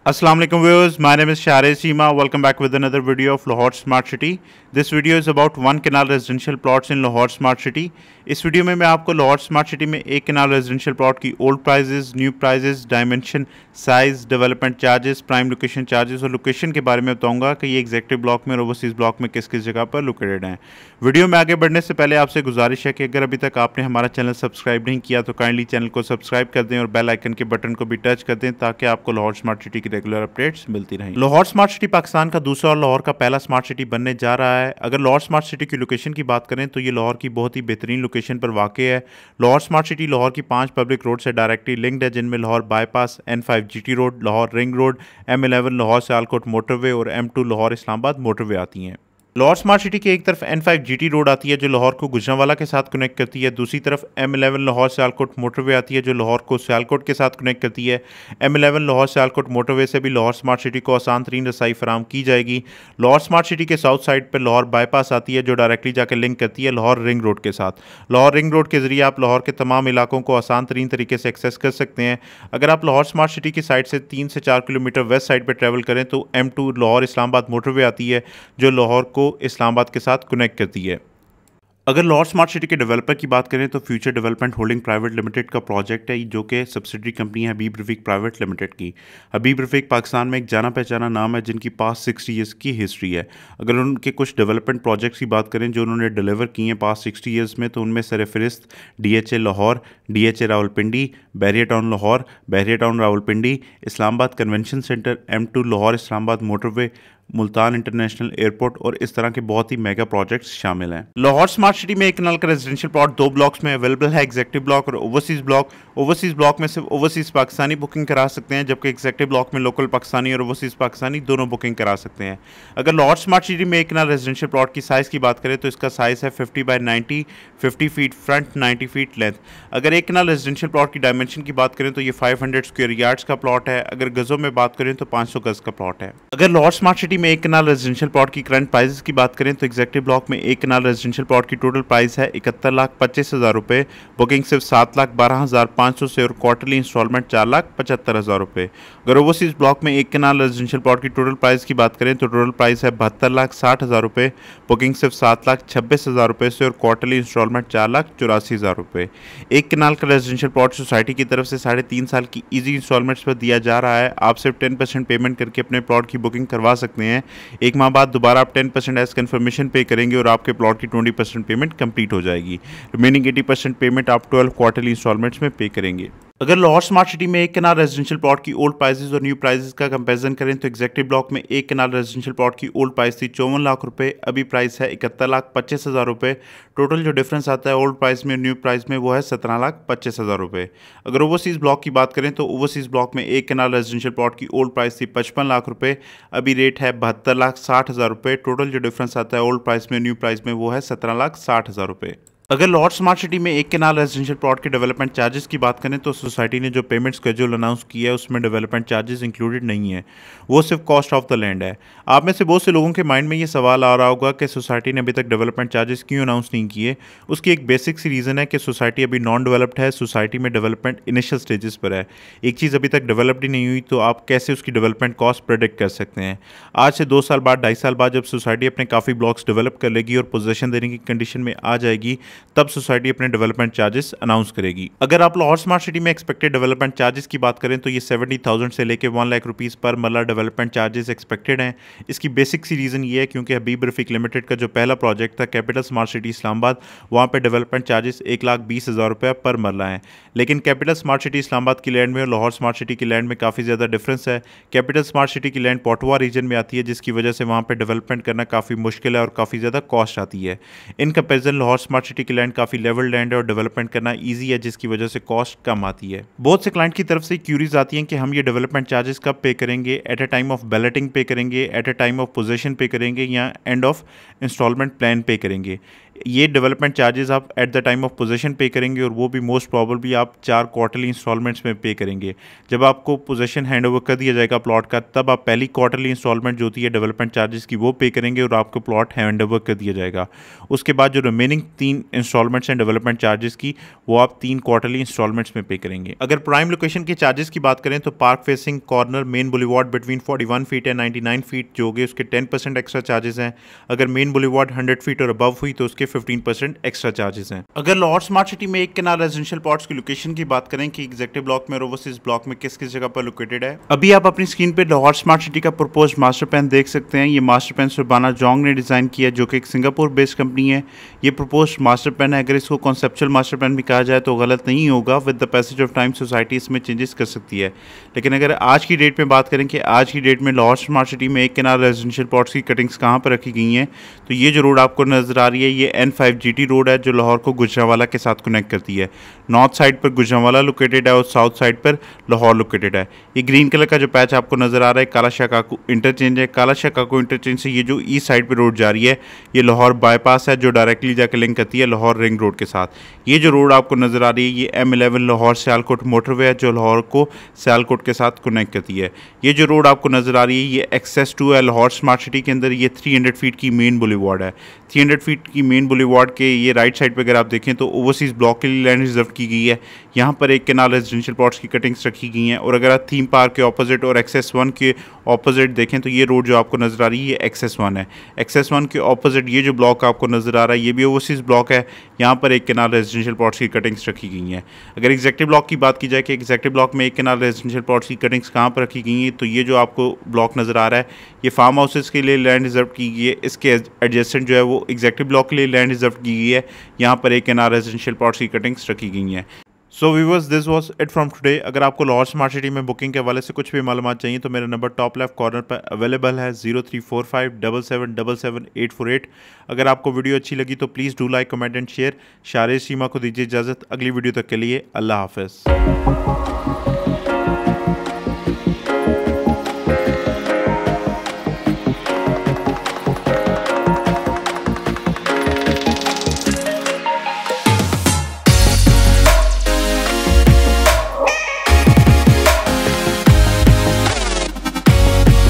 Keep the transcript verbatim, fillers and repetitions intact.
Assalamu alaikum viewers, my name is Rizwan Cheema. Welcome back with another video of Lahore Smart City. This video is about one canal residential plots in Lahore Smart City. इस video में मैं आपको Lahore smart city में एक kanal residential plot की old prices, new prices, dimension, size, development charges, prime location charges और location के बारे में बताऊंगा कि ये एग्जेक्टिव ब्लॉक में और ओवरसीज ब्लॉक में किस किस जगह पर लोकेटेड हैं। वीडियो में आगे बढ़ने से पहले आपसे गुजारिश है कि अगर अभी तक आपने हमारा चैनल सब्सक्राइब नहीं किया तो काइंडली चैनल को सब्सक्राइब कर दें और बेल आइकन के बटन को भी टच कर दें ताकि आपको लाहौर स्मार्ट सिटी की रेगुलर अपडेट्स मिलती रहें। लाहौर स्मार्ट सिटी पाकिस्तान का दूसरा और लाहौर का पहला स्मार्ट सिटी बनने जा रहा है। अगर लाहौर स्मार्ट सिटी की लोकेशन की बात करें तो ये लाहौर की बहुत ही बेहतरीन लोकेशन पर वाक़ है। लाहौर स्मार्ट सिटी लाहौर की पांच पब्लिक रोड से डायरेक्टली लिंक्ड है, जिनमें Lahore bypass, N five GT road, Lahore ring road, M eleven Lahore Sialkot motorway और M two Lahore Islamabad motorway आती हैं। लाहौर स्मार्ट सिटी के एक तरफ एन फाइव जीटी रोड आती है जो लाहौर को गुजरांवाला के साथ कनेक्ट करती है। दूसरी तरफ M eleven Lahore Sialkot motorway आती है जो लाहौर को सियालकोट के साथ कनेक्ट करती है। M eleven Lahore Sialkot motorway से भी लाहौर स्मार्ट सिटी को आसान तरीन रसाई फराम की जाएगी। लाहौर स्मार्ट सिटी के साउथ साइड पर लाहौर बाईपास आती है जो डायरेक्टली जाकर लिंक करती है लाहौर रिंग रोड के साथ। लाहौर रिंग रोड के जरिए आप लाहौर के तमाम इलाकों को आसान तरीन तरीके से एक्सेस कर सकते हैं। अगर आप लाहौर स्मार्ट सिटी की साइड से तीन से चार किलोमीटर वेस्ट साइड पर ट्रैवल करें तो M two Lahore Islamabad motorway आती है जो लाहौर को इस्लामाबाद के साथ कनेक्ट करती है। अगर लाहौर स्मार्ट सिटी के डेवलपर की बात करें तो future development holding private limited का प्रोजेक्ट है जो कि सब्सिडरी कंपनी है हबीब रफीक प्राइवेट लिमिटेड की। हबीब रफीक पाकिस्तान में एक जाना पहचाना नाम है जिनकी पास सिक्सटी ईयर्स की हिस्ट्री है। अगर उनके कुछ डेवलपमेंट प्रोजेक्ट्स की बात करें जो उन्होंने डिलीवर किए हैं पास सिक्सटी ईयर्स में तो उनमें सरफहरिस्त D H A Lahore, D H A Rawalpindi, Bahria town Lahore, Bahria town Rawalpindi, Islamabad convention centre, M two Lahore Islamabad motorway, Multan international airport और इस तरह के बहुत ही मेगा प्रोजेक्ट्स शामिल हैं। लाहौर स्मार्ट सिटी में एक कनाल का रेजिडेंशियल प्लॉट दो ब्लॉक्स में अवेलेबल है, एग्जेक्टिव ब्लॉक और ओवरसीज ब्लॉक। ओवरसीज ब्लॉक में सिर्फ ओवरसीज पाकिस्तानी बुकिंग करा सकते हैं जबकि एग्जेक्टिव ब्लॉक में लोकल पाकिस्तानी और ओवरसीज पाकिस्तानी दोनों बुकिंग करा सकते हैं। अगर लाहौर स्मार्ट सिटी में एक कनाल रेजिडेंशियल प्लॉट की साइज़ की बात करें तो इसका साइज़ है fifty by ninety, fifty feet front, ninety feet length. अगर एक कनाल रेजिडेंशियल प्लॉट की डायमेंशन की बात करें तो ये फाइव हंड्रेड स्क्वायर यार्ड्स का प्लॉट है। अगर गज़ों में बात करें तो पाँच सौ गज़ का प्लॉट है। अगर लाहौर स्मार्ट सिटी में एक कनाल रेजिडेंशियल प्लॉट की करंट प्राइसेस की बात करें तो एग्जेक्टिव ब्लॉक में एक कनाल रेजिडेंशियल प्लॉट की टोटल प्राइस है इकहत्तर लाख पच्चीस हज़ार रुपये, बुकिंग सिर्फ सात लाख बारह हज़ार पाँच सौ से और क्वार्टरली इंस्टॉलमेंट चार लाख पचहत्तर हज़ार रुपये। अगर ओवरसीज ब्लॉक में एक कनाल रेजिडेंशियल प्लॉट की टोटल प्राइस की बात करें तो टोटल प्राइस है बहत्तर लाख साठ हज़ार रुपये, बुकिंग सिर्फ सात लाख छब्बीस हज़ार रुपये से और क्वार्टरली इंस्टॉलमेंट चार लाख चौरासी हज़ार रुपये। एक कनाल का रेजिडेंशियल प्लॉट सोसाइटी की तरफ से साढ़े तीन साल की ईजी इंस्टॉलमेंट्स पर दिया जा रहा है। आप सिर्फ टेन परसेंट पेमेंट करके अपने प्लॉट की बुकिंग करवा सकते हैं। एक माह बाद दोबारा आप टेन परसेंट एज कन्फर्मेशन पे करेंगे और आपके प्लॉट की ट्वेंटी परसेंट पेमेंट कंप्लीट हो जाएगी। रिमेनिंग एटी परसेंट पेमेंट आप ट्वेल्व क्वार्टरली इंस्टॉलमेंट्स में पे करेंगे। अगर लाहौर स्मार्ट सिटी में एक कनाल रेजिडेंशियल प्लॉट की ओल्ड प्राइसेस और न्यू प्राइसेस का कंपैरिजन करें तो एग्जेक्टिव ब्लॉक में एक कनाल रेजिडेंशियल प्लॉट की ओल्ड प्राइस थी चौवन लाख रुपए, अभी प्राइस है इकहत्तर लाख पच्चीस हज़ार रुपये। टोटल जो डिफरेंस आता है ओल्ड प्राइस में न्यू प्राइस में वो है सत्रह लाख पच्चीस हज़ार रुपये। अगर ओवरसीज ब्लॉक की बात करें तो ओवरसीज ब्लॉक में एक कनाल रेजिडेंशियल प्लॉट की ओल्ड प्राइस थी पचपन लाख रुपये, अभी रेट है बहत्तर लाख साठ हज़ार रुपये। टोटल जो डिफरेंस आता है ओल्ड प्राइस में न्यू प्राइस में वो है सत्रह लाख साठ हज़ार रुपये। अगर लाहौर स्मार्ट सिटी में एक कनाल रेजिडेंशियल प्लॉट के डेवलपमेंट चार्जेस की बात करें तो सोसाइटी ने जो पेमेंट स्केड्यूल अनाउंस किया है उसमें डेवलपमेंट चार्जेस इंक्लूडेड नहीं है, वो सिर्फ कॉस्ट ऑफ द लैंड है। आप में से बहुत से लोगों के माइंड में ये सवाल आ रहा होगा कि सोसाइटी ने अभी तक डेवलपमेंट चार्जेस क्यों अनाउंस नहीं किए। उसकी एक बेसिक सी रीज़न है कि सोसाइटी अभी नॉन डेवलप्ड है, सोसाइटी में डेवलपमेंट इनिशियल स्टेजेस पर है। एक चीज़ अभी तक डेवलप्ड ही नहीं हुई तो आप कैसे उसकी डेवलपमेंट कॉस्ट प्रेडिक्ट कर सकते हैं। आज से दो साल बाद, ढाई साल बाद जब सोसाइटी अपने काफ़ी ब्लॉक्स डेवलप कर लेगी और पोजीशन देने की कंडीशन में आ जाएगी तब सोसाइटी अपने डेवलपमेंट चार्जेस अनाउंस करेगी। अगर आप लाहौर स्मार्ट सिटी में एक्सपेक्टेड डेवलपमेंट चार्जेस की बात करें तो ये सेवेंटी थाउजेंड से लेकर वन लाख रुपीस पर मरला डेवलपमेंट चार्जेस एक्सपेक्टेड हैं। इसकी बेसिक सी रीज़न ये है क्योंकि हबीब रफीक लिमिटेड का जो पहला प्रोजेक्ट था कैपिटल स्मार्ट सिटी इस्लामाबाद, वहाँ पे डेवलपमेंट चार्जेस एक लाख बीस हज़ार रुपये पर मरला हैं। लेकिन कैपिटल स्मार्ट सिटी इस्लामाबाद की लैंड में और लाहौर स्मार्ट सिटी की लैंड में काफ़ी ज़्यादा डिफरेंस है। कैपिटल स्मार्ट सिटी की लैंड पोटवा रीजन में आती है जिसकी वजह से वहाँ पर डेवलपमेंट करना काफ़ी मुश्किल है और काफ़ी ज़्यादा कॉस्ट आती है। In comparison Lahore smart city की लैंड काफ़ी लेवल लैंड है और डेवलपमेंट करना इजी है जिसकी वजह से कॉस्ट कम आती है। बहुत से क्लाइंट की तरफ से क्यूरीज आती हैं कि हम ये डेवलपमेंट चार्जेस कब पे करेंगे, at a time of balloting pay करेंगे, at a time of possession pay करेंगे या end of instalment plan pay करेंगे। ये डेवलपमेंट चार्जेस आप at the time of possession pay करेंगे और वो भी मोस्ट प्रॉबली आप चार क्वार्टरली इंस्टॉलमेंट्स में पे करेंगे। जब आपको पोजेशन हैंड ओवर कर दिया जाएगा प्लॉट का, तब आप पहली क्वार्टरली इंस्टॉलमेंट जो होती है डेवलपमेंट चार्जेस की वो पे करेंगे और आपको प्लॉट हैंड ओवर कर दिया जाएगा। उसके बाद जो रिमेनिंग तीन इंस्टॉलमेंट्स हैं डेवलपमेंट चार्जेस की, वो आप तीन क्वार्टरली इंस्टॉलमेंट्स में पे करेंगे। अगर प्राइम लोकेशन के चार्जेस की बात करें तो park facing corner main boulevard between इकतालीस फीट एंड निन्यानवे फीट जो होगी उसके टेन परसेंट एक्स्ट्रा चार्जेस हैं। अगर मेन बुलेवार्ड हंड्रेड फीट और अबव हुई तो उसके फिफ्टीन परसेंट एक्स्ट्रा चार्जेस हैं। अगर लाहौर स्मार्ट सिटी में एक कैनाल रेजिडेंशियल प्लॉट्स की लोकेशन की बात करें कि एग्जैक्टिव ब्लॉक में और ओवरसीज ब्लॉक में किस किस जगह पर लोकेटेड है, अभी आप अपनी स्क्रीन पे लाहौर स्मार्ट सिटी का प्रपोज मास्टर प्लान देख सकते हैं। ये मास्टर प्लान सुबाना जोंग ने डिजाइन किया जो कि एक सिंगापुर बेस्ड कंपनी है। ये प्रपोज मास्टर प्लान है, अगर इसको कॉन्सेप्चुअल मास्टर प्लान भी कहा जाए तो गलत नहीं होगा। With the passage of time society इसमें चेंजेस कर सकती है, लेकिन अगर आज की डेट में बात करें कि आज की डेट में लाहौर स्मार्ट सिटी में एक कैनाल रेजिडेंशियल प्लॉट्स की कटिंग्स कहाँ पर रखी गई हैं, तो ये जो रोड आपको नजर आ रही है ये N five G T road है जो लाहौर को गुजरांवाला के साथ कनेक्ट करती है। नॉर्थ साइड पर गुजरांवाला लोकेटेड है और साउथ साइड पर लाहौर लोकेटेड है। ये ग्रीन कलर का जो पैच आपको नजर आ रहा है काला शाह काकू इंटरचेंज है। काला शाह काकू इंटरचेंज से ये जो ईस्ट साइड पर रोड जा रही है ये लाहौर बाईपास है जो डायरेक्टली जाकर लिंक करती है लाहौर रिंग रोड के साथ। ये जो रोड आपको नजर आ रही है ये M eleven Lahore Sialkot motorway है जो लाहौर को सियालकोट के साथ कनेक्ट करती है। ये जो रोड आपको नजर आ रही है ये एक्सेस टू है लाहौर स्मार्ट सिटी के अंदर। ये तीन सौ फीट की मेन बुलेवार्ड है। तीन सौ फीट की मेन बुलेवार्ड के ये राइट साइड पे अगर आप देखें तो ओवरसीज ब्लॉक के लिए लैंड रिजर्व की गई है। यहाँ पर एक कैनाल रेजिडेंशियल प्लॉट्स की कटिंग्स रखी गई हैं। और अगर आप थीम पार्क के ऑपोजिट और एक्सेस वन के ऑपोजिट देखें तो ये रोड जो आपको नजर आ रही है ये एक्सेस वन है। एक्सेस वन के ऑपोजिट ये जो ब्लॉक आपको नजर आ रहा है ये भी ओवरसीज ब्लॉक है। यहाँ पर एक कैनाल रेजिडेंशियल प्लॉट्स की कटिंग्स रखी गई हैं। अगर एग्जैक्टिव ब्लॉक की बात की जाए कि एग्जैक्टिव ब्लॉक में एक कैनाल रेजिडेंशियल प्लॉट्स की कटिंग्स कहाँ पर रखी गई हैं, तो ये जो आपको ब्लॉक नजर आ रहा है ये फार्म हाउसेस के लिए लैंड रिजर्व की गई है। इसके एडजेसेंट जो है वो एग्जैक्टिव ब्लॉक के लिए लैंड रिजर्व की गई है। यहाँ पर एक कैनाल रेजिडेंशियल प्लॉट्स की कटिंग्स रखी गई हैं। So viewers, this was it from today. अगर आपको लाहौर स्मार्ट सिटी में बुकिंग के हवाले से कुछ भी मालूमात चाहिए तो मेरा नंबर टॉप लेफ्ट कॉर्नर पर अवेलेबल है zero three four five double seven double seven eight four eight. अगर आपको वीडियो अच्छी लगी तो please do like comment and share. शारे सीमा को दीजिए इजाज़त। अगली वीडियो तक के लिए अल्लाह हाफ़िज़।